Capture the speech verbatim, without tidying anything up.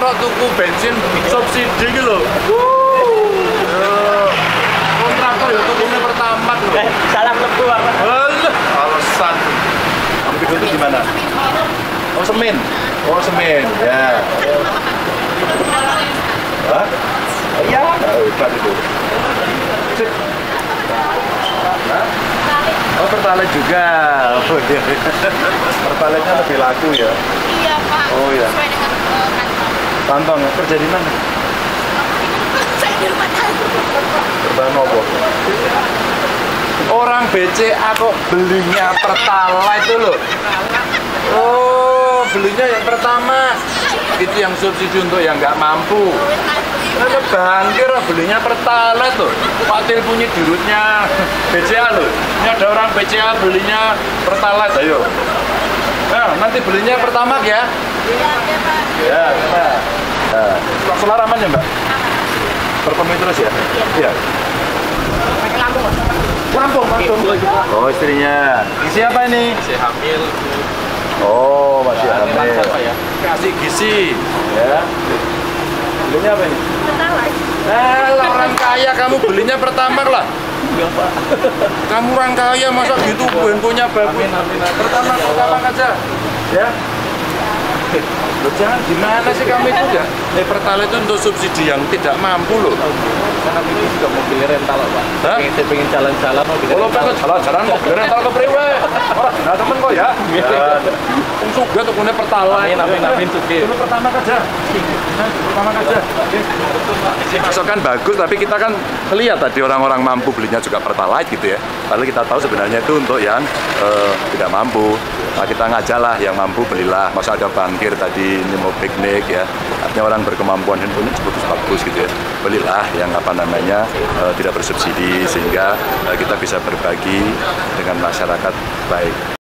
moro tuku bensin subsidi gitu loh. Kontraktor ya tukunya pertama loh. Eh, salah lebu apa? Alah, alasan. Kamu tidur itu di mana? Oh semen. Oh semen. Ya. Hah? Iya. Oh, hebat itu. Sip. Hah? Oh pertalite juga. Oh iya. Pertalite-nya lebih laku ya. Iya Pak. Oh iya. Sesuai dengan uh, kantong. Kantong kerja di mana? Saya di rumah tangga. Berbahan apa? Orang B C A kok belinya pertalite itu loh. Oh, belinya yang pertama. Itu yang subsidi untuk yang nggak mampu. Ada bangkir belinya pertalite loh. Patil punya dirutnya B C A loh. Ini ada orang B C A belinya pertalite, ayo. Nah, nanti belinya pertama ya. Iya, iya Pak. Ya, ya. Nah, solar aman ya Mbak? Berpemilu terus ya? Iya. Pakai lampu. Lampung, lampung. Oh istrinya. Siapa ini? Masih hamil. Oh masih hamil. Apa ya? Kasih gizi. Ya. Belinya apa ini? Pertalite. Eh, lah, orang kaya kamu belinya pertama lah. Enggak, Pak. Kamu orang kaya masa gitu handphonenya bagus. Amin, amin, amin. Pertama pertama aja. Ya. Loh, jangan gimana sih kamu itu ya? Eh, pertalite itu untuk subsidi yang tidak mampu loh. Karena aku juga mobil rental, Pak. Hah? Pengen, saya pengen jalan-jalan mobil Kalau rental. pengen jalan-jalan mobil rental ke Priwe. Ora, nah temen kok ya. Wong sugih tukune pertalite. Amin, amin, amin, sugih. Dulu pertama aja. Pertama aja. Pasokan bagus, tapi kita kan lihat tadi orang-orang mampu belinya juga pertalite gitu ya. Padahal kita tahu sebenarnya itu untuk yang eh, tidak mampu. Nah, kita ngajalah yang mampu belilah. Masa ada bangkir tadi ini mau piknik ya. Artinya orang berkemampuan handphone bagus-bagus gitu ya. Belilah yang apa namanya eh, tidak bersubsidi sehingga eh, kita bisa berbagi dengan masyarakat baik.